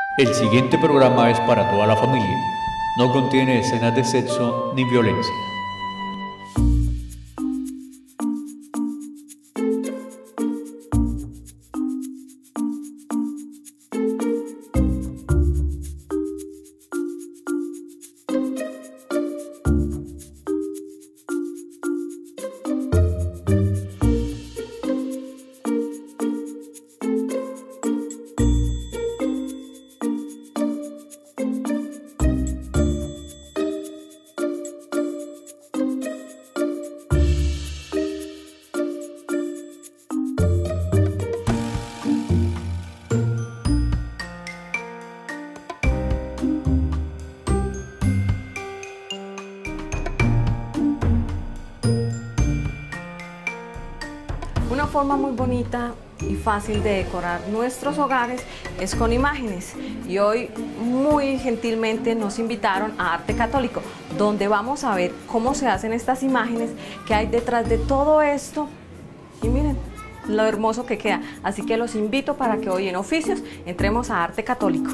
El siguiente programa es para toda la familia. No contiene escenas de sexo ni violencia. Una forma muy bonita y fácil de decorar nuestros hogares es con imágenes. Y hoy muy gentilmente nos invitaron a Arte Católico, donde vamos a ver cómo se hacen estas imágenes, qué hay detrás de todo esto. Y miren lo hermoso que queda. Así que los invito para que hoy en Oficios entremos a Arte Católico.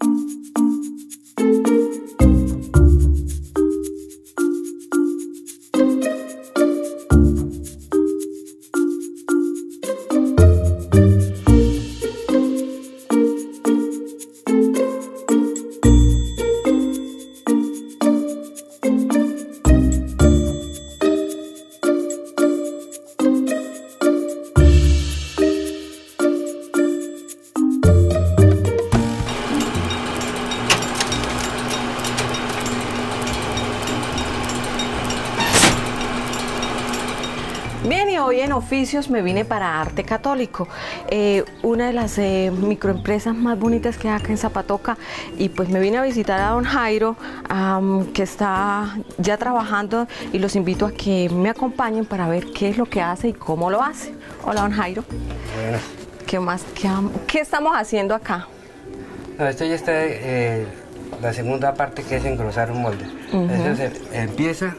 Bien, y hoy en Oficios me vine para Arte Católico, una de las microempresas más bonitas que hay acá en Zapatoca, y pues me vine a visitar a don Jairo, que está ya trabajando, y los invito a que me acompañen para ver qué es lo que hace y cómo lo hace. Hola, don Jairo. Bueno. ¿Qué más? ¿Qué estamos haciendo acá? No, esto ya está la segunda parte, que es engrosar un molde. Entonces empieza,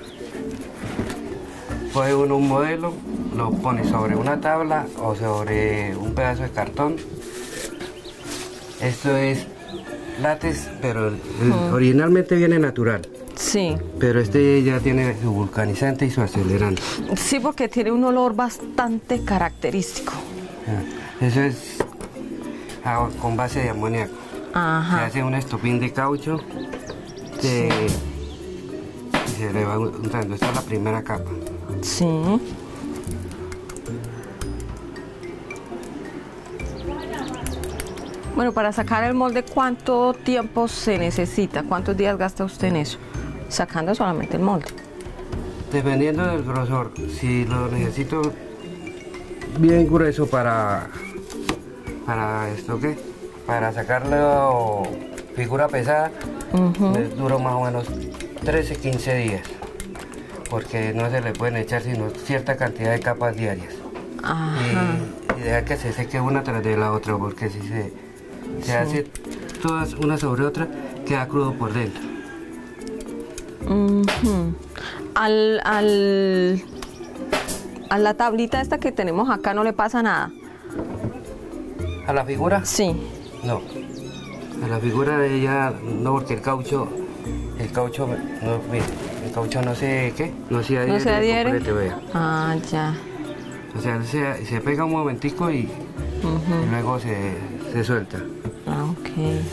coge uno un modelo, lo pone sobre una tabla o sobre un pedazo de cartón. Esto es látex, pero originalmente viene natural. Sí. Pero este ya tiene su vulcanizante y su acelerante. Sí, porque tiene un olor bastante característico. Eso es con base de amoníaco. Ajá. Se hace un estopín de caucho y se le va untando. Esta es la primera capa. Sí. Bueno, para sacar el molde, ¿cuánto tiempo se necesita? ¿Cuántos días gasta usted en eso? Sacando solamente el molde. Dependiendo del grosor. Si lo necesito bien grueso para esto, ¿qué? Para sacarlo figura pesada, me duro más o menos 13-15 días. Porque no se le pueden echar sino cierta cantidad de capas diarias. Y dejar que se seque una tras de la otra, porque si se hace todas una sobre otra, queda crudo por dentro. A la tablita esta que tenemos acá no le pasa nada. ¿A la figura? Sí. No. A la figura de ella no, porque el caucho no, mire, el caucho no se, ¿qué? No se adhiere. ¿No se adhiere? Complete, vea. Ah, ya. O sea, se pega un momentico y luego se suelta. Ah, ok.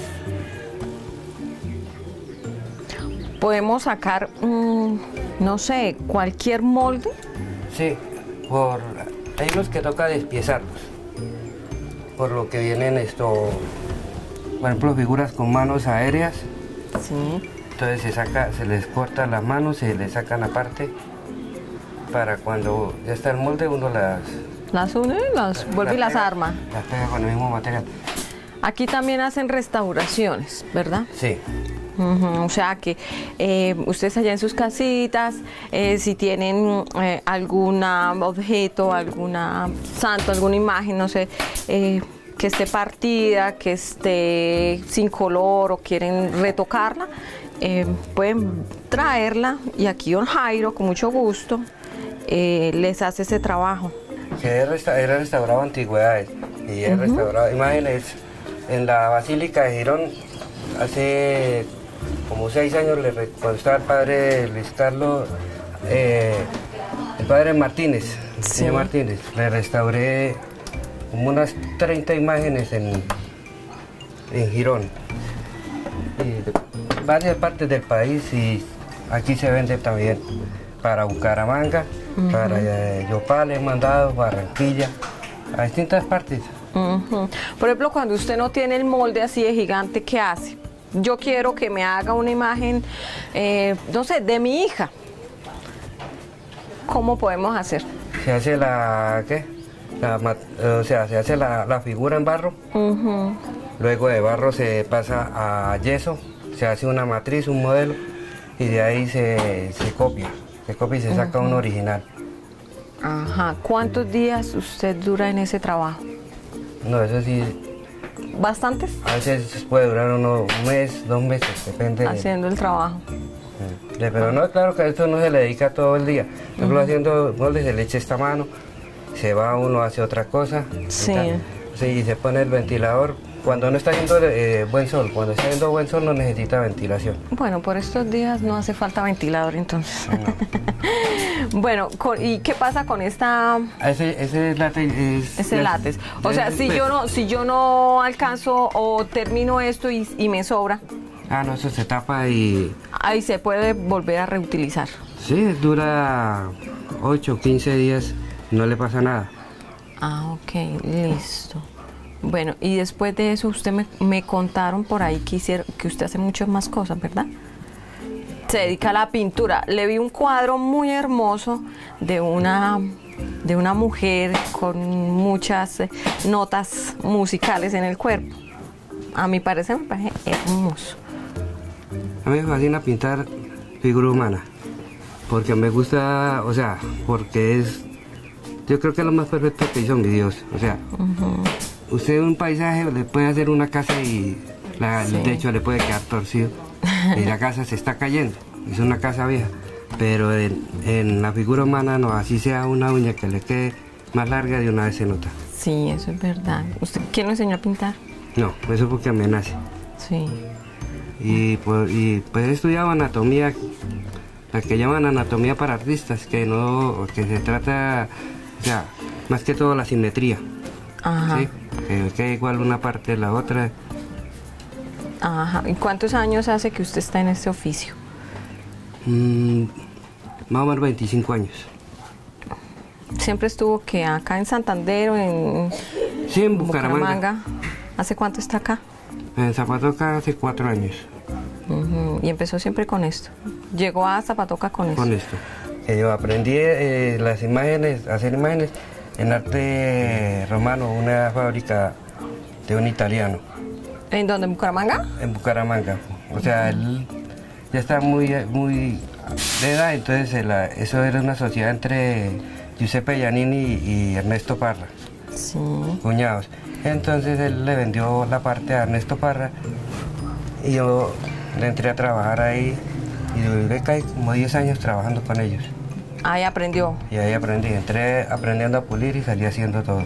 ¿Podemos sacar, no sé, cualquier molde? Sí, hay unos que toca despiezarlos. Por lo que vienen por ejemplo, figuras con manos aéreas. Sí. Entonces se les cortan las manos, se les sacan aparte, para cuando ya está el molde uno las une, las vuelve y las arma. Las pega con el mismo material. Aquí también hacen restauraciones, ¿verdad? Sí. O sea que ustedes allá en sus casitas, si tienen algún objeto, alguna santo, alguna imagen, no sé, que esté partida, que esté sin color o quieren retocarla, pueden traerla y aquí don Jairo, con mucho gusto, les hace ese trabajo. Que he restaurado antigüedades y he restaurado imágenes en la Basílica de Girón, hace como 6 años, cuando estaba el padre Luis Carlos, el padre Martínez, el señor Martínez, le restauré como unas 30 imágenes en Girón. Y varias partes del país, y aquí se vende también para Bucaramanga, para Yopal, he mandado, Barranquilla, a distintas partes. Por ejemplo, cuando usted no tiene el molde así de gigante, ¿qué hace? Yo quiero que me haga una imagen, no sé, de mi hija. ¿Cómo podemos hacer? Se hace se hace la figura en barro. Luego de barro se pasa a yeso, se hace una matriz, un modelo, y de ahí se copia y se saca un original. Ajá. ¿Cuántos días usted dura en ese trabajo? No, eso sí. ¿Bastantes? A veces puede durar un mes, 2 meses, depende. Haciendo el trabajo. Pero no, claro que a esto no se le dedica todo el día. Por ejemplo, haciendo moldes se le echa esta mano, se va uno, hace otra cosa. Sí. Y se pone el ventilador. Cuando no está haciendo buen sol, cuando está haciendo buen sol no necesita ventilación. Bueno, por estos días no hace falta ventilador entonces. No. Bueno, ¿y qué pasa con esta? Ese látex. Ese látex. O sea, si yo no alcanzo o termino esto y me sobra. Ah, no, eso se tapa y... Ahí se puede volver a reutilizar. Sí, dura 8 o 15 días, no le pasa nada. Ah, ok, listo. Bueno, y después de eso usted me contaron por ahí que usted hace muchas más cosas, ¿verdad? Se dedica a la pintura. Le vi un cuadro muy hermoso de una mujer con muchas notas musicales en el cuerpo. A mi parecer me parece hermoso. A mí me fascina pintar figura humana, porque me gusta, o sea, porque yo creo que es lo más perfecto que hizo mi Dios. O sea, usted un paisaje le puede hacer una casa y el techo le puede quedar torcido y la casa se está cayendo, es una casa vieja, pero en la figura humana no, así sea una uña que le quede más larga, de una vez se nota. Sí, eso es verdad. ¿Quién lo enseñó a pintar? No, eso porque me nace. Sí. Y pues he estudiado anatomía, la que llaman anatomía para artistas, que se trata, o sea, más que todo la simetría. Ajá. ¿Sí? Que quede igual una parte de la otra. Ajá. ¿Y cuántos años hace que usted está en este oficio? Más o menos 25 años. ¿Siempre estuvo que acá en Santander o en... Sí, en Bucaramanga. ¿Hace cuánto está acá? En Zapatoca hace 4 años. Y empezó siempre con esto. Llegó a Zapatoca con esto. Con esto. Yo aprendí las imágenes, hacer imágenes en arte romano, una fábrica de un italiano. ¿En dónde? ¿En Bucaramanga? En Bucaramanga. O sea, él ya está muy de edad, entonces eso era una sociedad entre Giuseppe Giannini y Ernesto Parra. Sí. Cuñados. Entonces él le vendió la parte a Ernesto Parra y yo le entré a trabajar ahí y duré como 10 años trabajando con ellos. Ahí aprendió. Y ahí aprendí, entré aprendiendo a pulir y salí haciendo todo.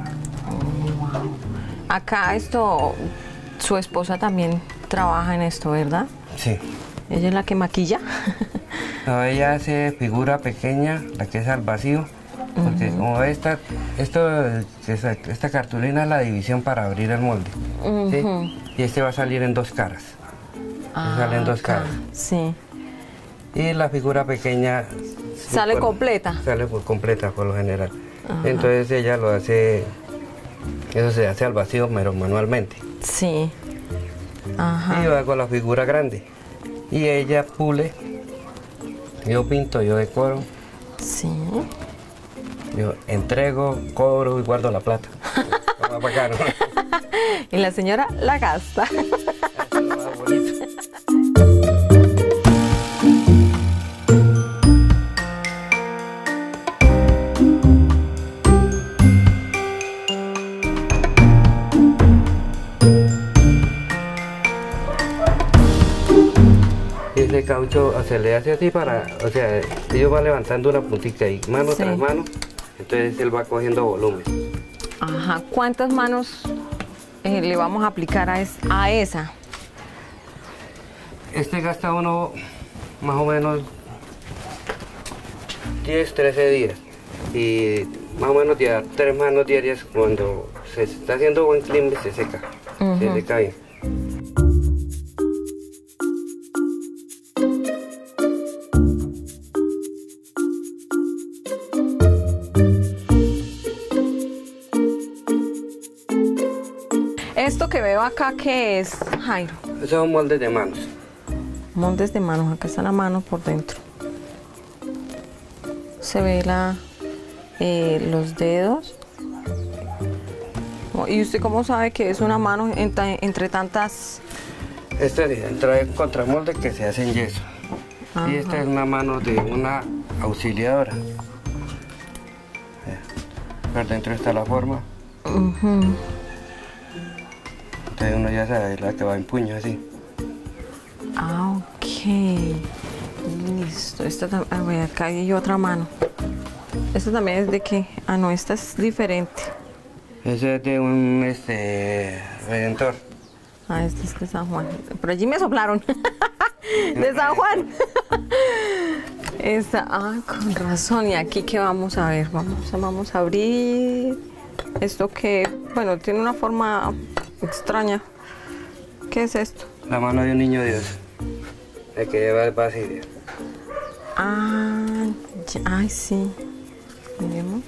Acá su esposa también trabaja en esto, ¿verdad? Sí. ¿Ella es la que maquilla? No, ella hace figura pequeña, la que es al vacío. Porque como esta cartulina es la división para abrir el molde. ¿Sí? Y este va a salir en 2 caras. Sale en 2 caras. Sí. Y la figura pequeña... ¿Sale completa? Sale completa por lo general. Entonces ella lo hace... Eso se hace al vacío, pero manualmente. Sí. Y yo hago la figura grande. Y ella pule. Yo pinto, yo decoro. Sí. Yo entrego, cobro y guardo la plata. Más bacano. Y la señora la gasta. Ese caucho se le hace así o sea, ellos van levantando una puntita y mano tras mano, entonces él va cogiendo volumen. Ajá. ¿Cuántas manos le vamos a aplicar a esa? Este gasta uno más o menos 10, 13 días. Y más o menos ya 3 manos diarias cuando se está haciendo buen clima se seca. Se seca bien. Esto que veo acá, ¿qué es, Jairo? Esos son moldes de manos. Moldes de manos, acá está la mano por dentro. Se ve los dedos. ¿Y usted cómo sabe que es una mano entre tantas? Este trae contramoldes que se hacen yeso. Ajá. Y esta es una mano de una auxiliadora. Por dentro está la forma. Entonces uno ya sabe la que va en puño así. Ah, ok. Listo. A ver, acá hay otra mano. ¿Esta también es de qué? Ah, no, esta es diferente. Ese es de un Redentor. Ah, este es de San Juan. Por allí me soplaron. De San Juan. Esta, con razón. Y aquí, ¿qué vamos a ver? Vamos a abrir. Esto que, bueno, tiene una forma extraña. ¿Qué es esto? La mano de un niño Dios. El que lleva el Basilio. Ay, sí. Miremos.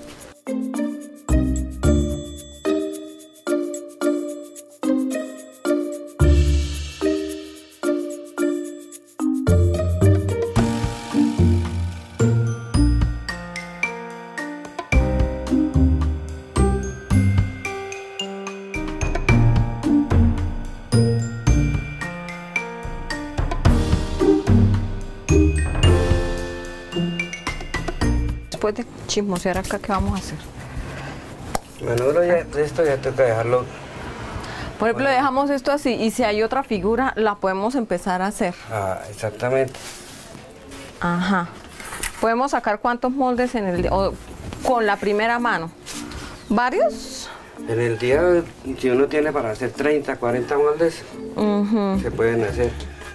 Después de chismosear acá, ¿qué vamos a hacer? Bueno, esto ya toca dejarlo. Por ejemplo, dejamos esto así y si hay otra figura, la podemos empezar a hacer. Exactamente. Ajá. ¿Podemos sacar cuántos moldes con la primera mano? ¿Varios? En el día, si uno tiene para hacer 30, 40 moldes, se pueden hacer.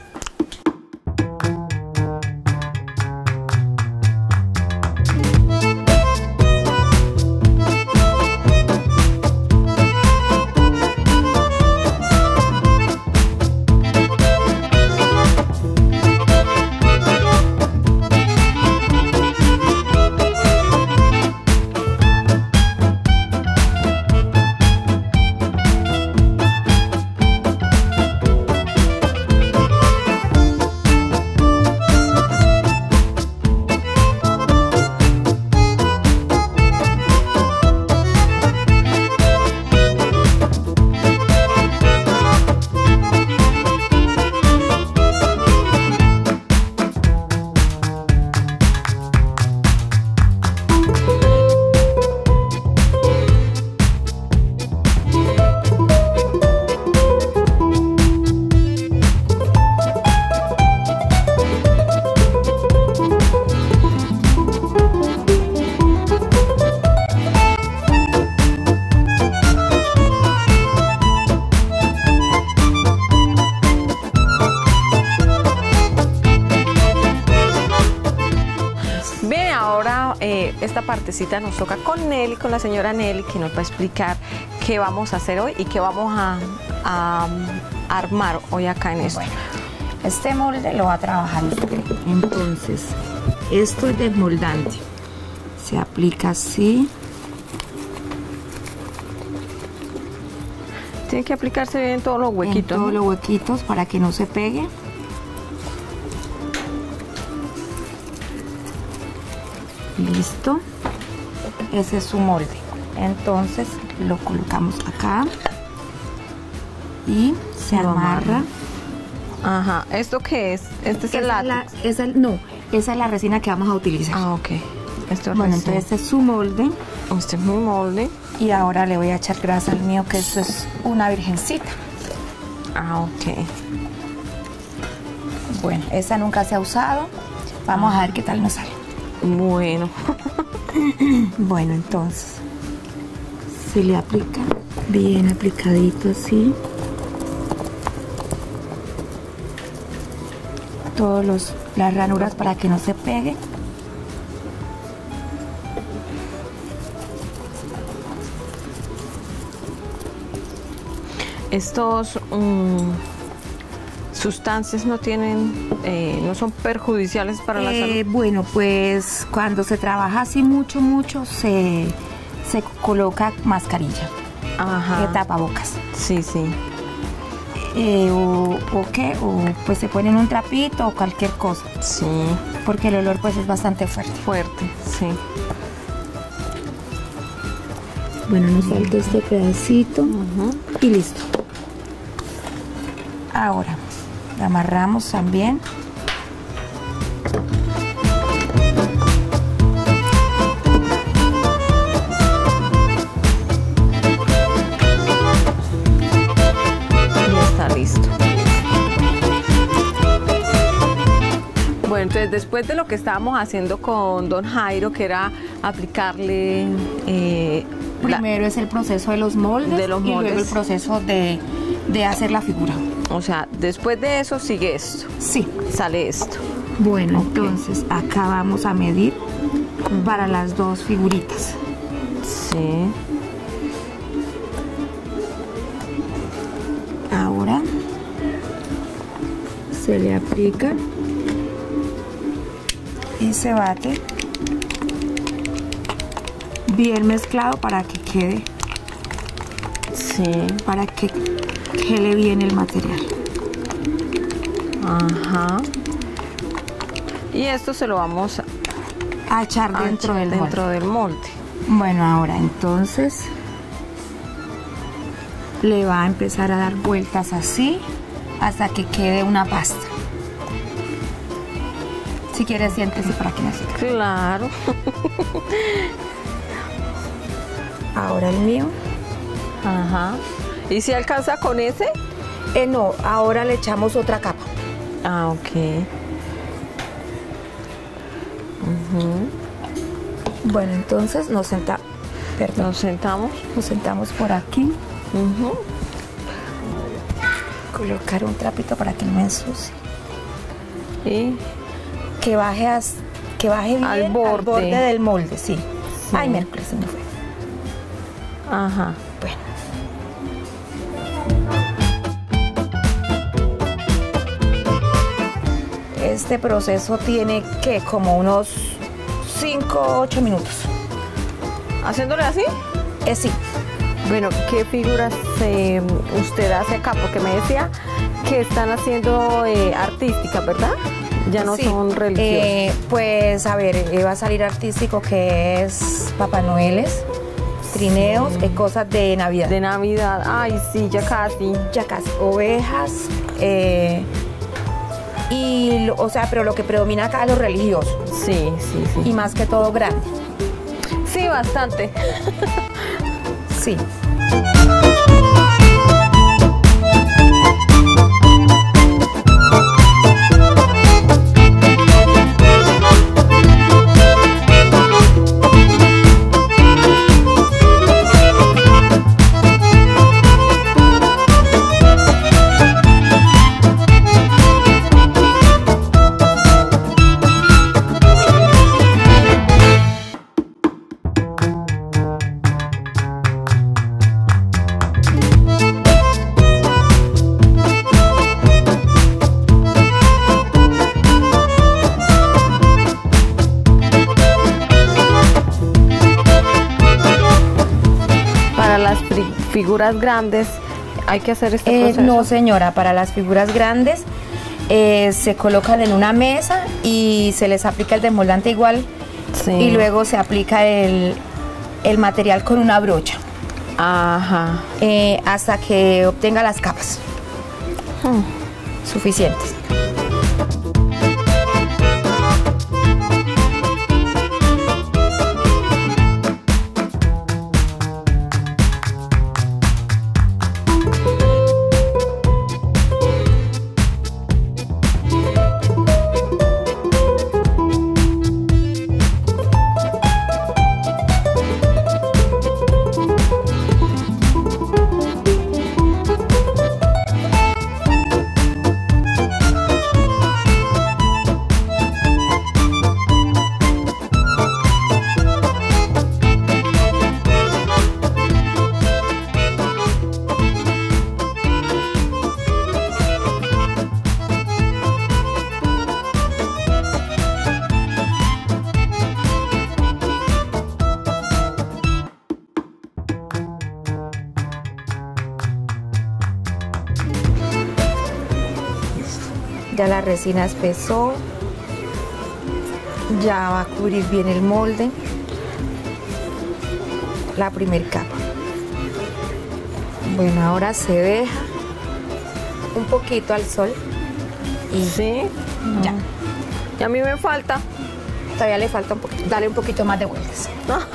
Esta partecita nos toca con Nelly, con la señora Nelly, que nos va a explicar qué vamos a hacer hoy y qué vamos a armar hoy acá en esto. Bueno, este molde lo va a trabajar usted. Entonces, esto es desmoldante. Se aplica así. Tiene que aplicarse bien en todos los huequitos. En todos los huequitos para que no se pegue. Listo, ese es su molde. Entonces lo colocamos acá y se amarra. Ajá, ¿esto qué es? Este es el látex. Esa es la resina que vamos a utilizar. Ah, ok. Bueno, entonces este es su molde. Este es mi molde. Y ahora le voy a echar grasa al mío, que eso es una virgencita. Ah, ok. Bueno, esa nunca se ha usado. Vamos a ver qué tal nos sale. Bueno. Bueno, entonces Se le aplica bien aplicadito así. Todas las ranuras para que no se pegue. Estos sustancias no tienen, no son perjudiciales para la salud. Bueno, pues cuando se trabaja así mucho se coloca mascarilla, Ajá. tapabocas. Sí, sí. O pues se ponen un trapito o cualquier cosa, Sí, porque el olor pues es bastante fuerte. fuerte, sí. Bueno, nos falta este pedacito y listo. Ahora la amarramos también. Y está listo. Bueno, entonces después de lo que estábamos haciendo con don Jairo, que era aplicarle Primero es el proceso de los moldes, De los y luego moldes. el proceso de hacer la figura. o sea, después de eso sigue esto, Sí. sale esto. Bueno, Ok. entonces acá vamos a medir para las dos figuritas. Sí. Ahora se le aplica y se bate bien mezclado para que quede, Sí. para que quede bien el material. Ajá. Y esto se lo vamos A echar a dentro echar del molde. dentro del molde. Bueno, ahora entonces le va a empezar a dar vueltas así hasta que quede una pasta. Si quieres, siéntese para que me siga. Claro. Ahora el mío. Ajá. ¿Y si alcanza con ese? No, ahora le echamos otra capa. Ah, ok. Bueno, entonces nos sentamos. Perdón, Nos sentamos. nos sentamos por aquí. Ujú. Colocar un trapito para que no me ensucie. Y Que baje, que baje bien Al borde. del molde, sí. Sí. Ay, miércoles se me fue. ajá. Bueno. Este proceso tiene que como unos 5 o 8 minutos. ¿Haciéndole así? Sí. Bueno, ¿qué figuras usted hace acá? Porque me decía que están haciendo artísticas, ¿verdad? Ya no Sí. son religiosas. Pues a ver, va a salir artístico que es Papá Noeles, trineos, cosas de Navidad. De Navidad. Ay, sí, ya casi. Ya casi, ovejas, o sea, pero lo que predomina acá es lo religioso Sí, sí, sí. y más que todo grande. Sí, bastante. Sí. Para las figuras grandes hay que hacer este proceso. No, señora, para las figuras grandes se colocan en una mesa y se les aplica el desmoldante igual Sí. y luego se aplica el material con una brocha Ajá. hasta que obtenga las capas suficientes. Ya la resina espesó. Ya va a cubrir bien el molde. La primera capa. Bueno, ahora se deja un poquito al sol y Sí. ya. Y a mí me falta. Todavía le falta un poquito. Dale un poquito más de vueltas. Ah,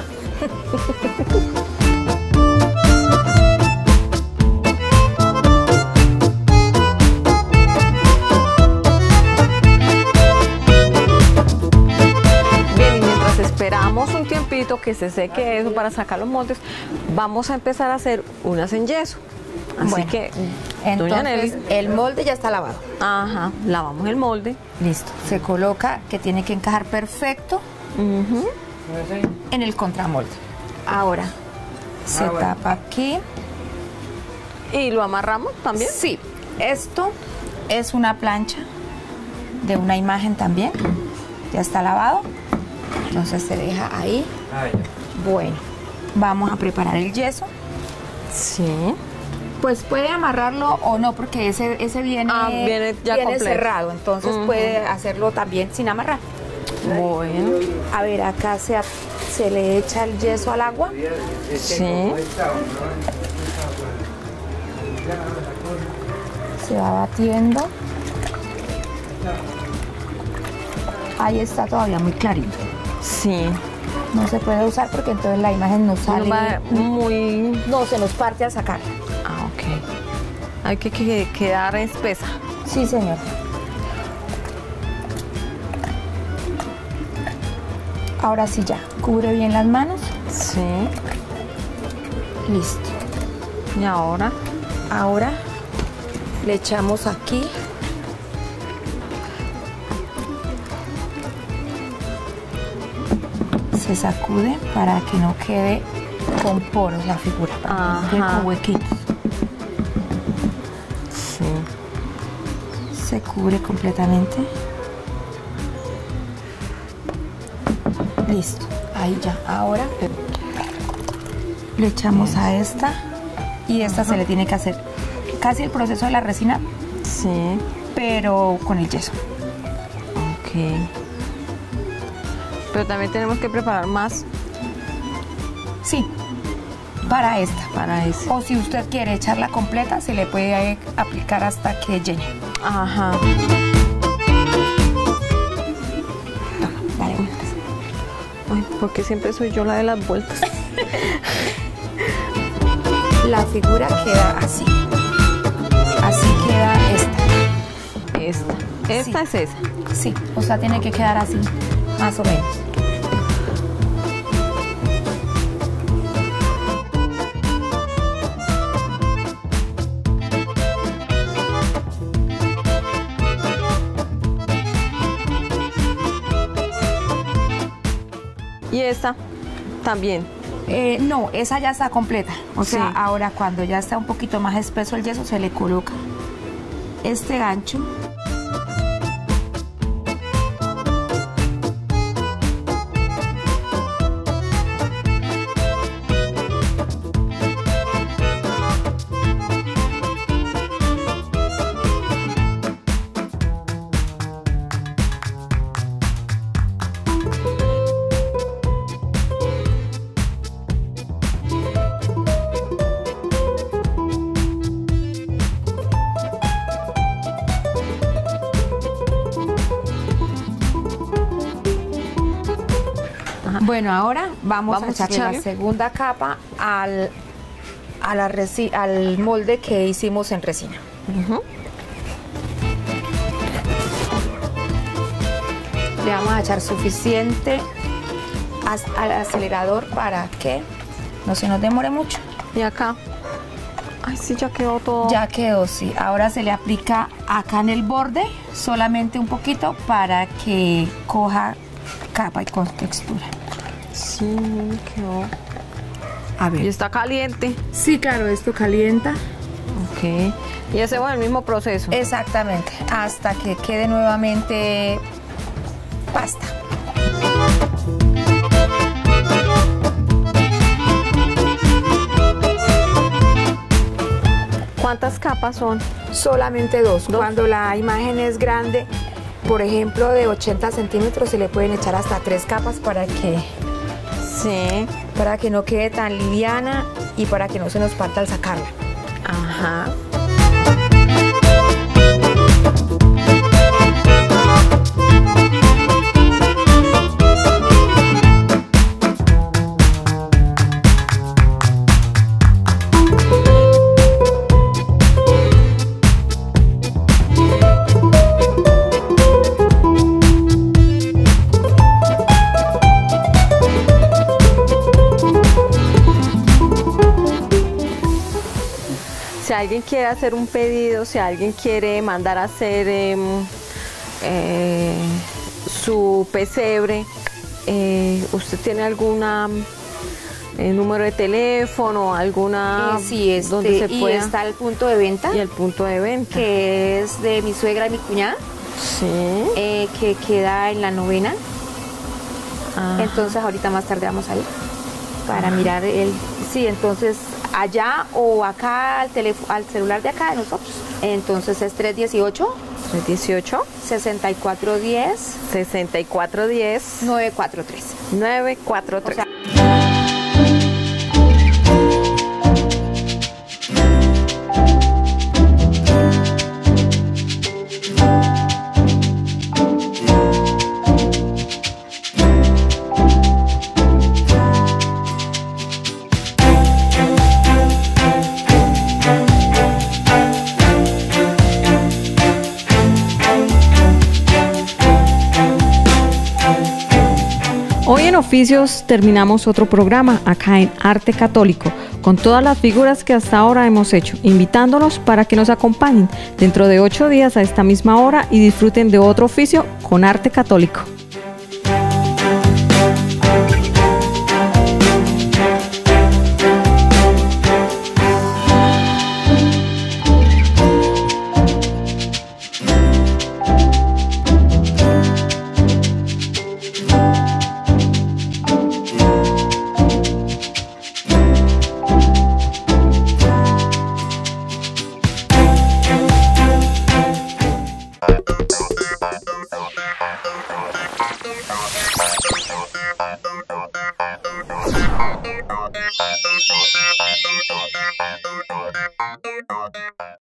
Bien, y mientras esperamos un tiempito que se seque eso para sacar los moldes, vamos a empezar a hacer unas en yeso. Así Bueno, que, doña Nelly, entonces el molde ya está lavado. ajá, lavamos el molde. Listo. Se coloca que tiene que encajar perfecto Ujú. en el contramolde. Ahora se tapa aquí. Y lo amarramos también. Sí, esto es una plancha de una imagen también. Ya está lavado. Entonces se deja ahí. Bueno, vamos a preparar el yeso. Sí. Pues puede amarrarlo o no, porque ese viene, Viene ya completo. cerrado. Entonces puede hacerlo también sin amarrar. Bueno, A ver, acá se le echa el yeso al agua. sí. Se va batiendo. Ahí está todavía muy clarito. Sí. No se puede usar porque entonces la imagen no No sale. va muy... No, se nos parte al sacar. Ah, ok. Hay que quedar espesa. Sí, señor. Ahora sí ya, cubre bien las manos. Sí. Listo. Y ahora, Ahora le echamos aquí. Se sacude para que no quede con poros la figura, para que no quede Ajá. con huequitos. sí. Se cubre completamente. Listo, ahí ya. Ahora le echamos a esta y esta se le tiene que hacer casi el proceso de la resina, Sí. pero con el yeso. Ok. Pero también tenemos que preparar más Sí, para esta. para eso. O si usted quiere echarla completa, se le puede aplicar hasta que llene. Ajá. Dale vueltas. Ay, porque siempre soy yo la de las vueltas. La figura queda así. Así queda esta. Esta Sí. es esa. Sí, o sea, tiene que quedar así, más o menos. Y esta también. No, esa ya está completa. O sea, Sí. ahora cuando ya está un poquito más espeso el yeso, se le coloca este gancho. Bueno, ahora vamos a echarle la segunda capa al molde que hicimos en resina. Ujú. Le vamos a echar suficiente al acelerador para que no se nos demore mucho. Y acá. Ay, sí, ya quedó todo. Ya quedó, sí. Ahora se le aplica acá en el borde solamente un poquito para que coja capa y con textura. Sí, quedó. A Y ver. está caliente. Sí, claro, esto calienta. Ok. Y hacemos el mismo proceso. Exactamente, hasta que quede nuevamente pasta. ¿Cuántas capas son? Solamente dos. Cuando la imagen es grande, por ejemplo de 80 centímetros, se le pueden echar hasta 3 capas para que no quede tan liviana y para que no se nos parta al sacarla. Ajá. Si alguien quiere hacer un pedido, si alguien quiere mandar a hacer su pesebre, ¿usted tiene alguna número de teléfono, alguna sí, donde se pueda? Y está el punto de venta. Y el punto de venta. Que es de mi suegra y mi cuñada. Sí. Que queda en la 9ª. Ajá. Entonces ahorita más tarde vamos a ir para mirar el... Sí, entonces allá o acá al celular de acá de nosotros. Entonces es 318 6410 943. 943. O sea, hoy en Oficios terminamos otro programa acá en Arte Católico con todas las figuras que hasta ahora hemos hecho, invitándolos para que nos acompañen dentro de 8 días a esta misma hora y disfruten de otro oficio con Arte Católico.